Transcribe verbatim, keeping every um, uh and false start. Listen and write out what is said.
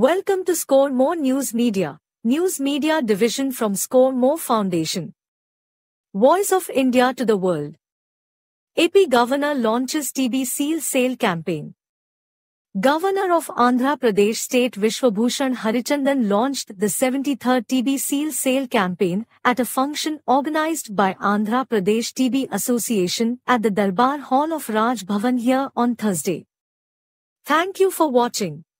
Welcome to Score More News Media, News Media Division from Score More Foundation. Voice of India to the world. A P Governor launches T B Seal Sale Campaign. Governor of Andhra Pradesh State Biswabhushan Harichandan launched the seventy-third T B Seal Sale Campaign at a function organized by Andhra Pradesh T B Association at the Durbar Hall of Raj Bhavan here on Thursday. Thank you for watching.